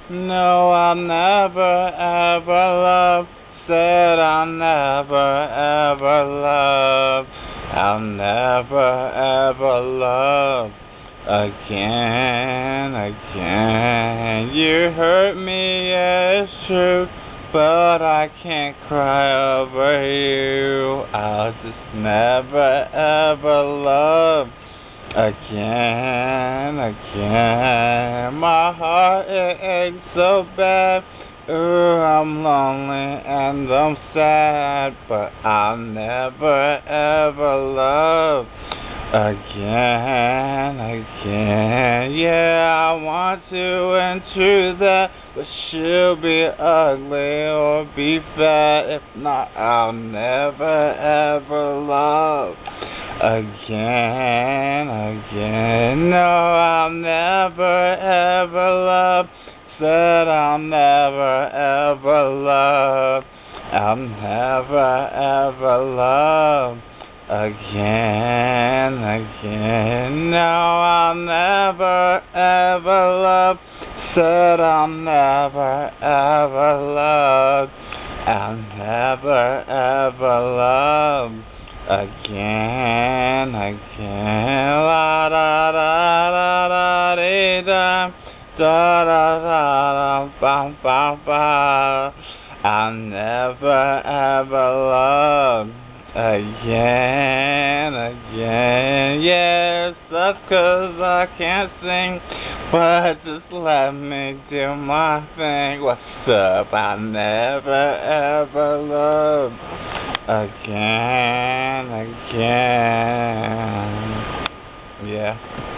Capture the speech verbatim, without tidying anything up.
No, I'll never ever love. Said I'll never ever love. I'll never ever love again, again. You hurt me, yeah, it's true, but I can't cry over you. I'll just never ever love again, again. My heart, it aches so bad. Ooh, I'm lonely and I'm sad, but I'll never ever love again, again. Yeah, I want to and true that, but she'll be ugly or be fat. If not, I'll never ever love again, again. No, I'll never ever love. Said I'll never ever love. I'll never ever love again, again. No, I'll never ever love. Said I'll never ever love. I'll never ever love again, again. La da da da da dee da. Da da da da ba ba ba. I'll never ever love again, again. Yes, that's 'cause I can't sing, but just let me do my thing. What's up? I'll never ever love again, again. Yeah.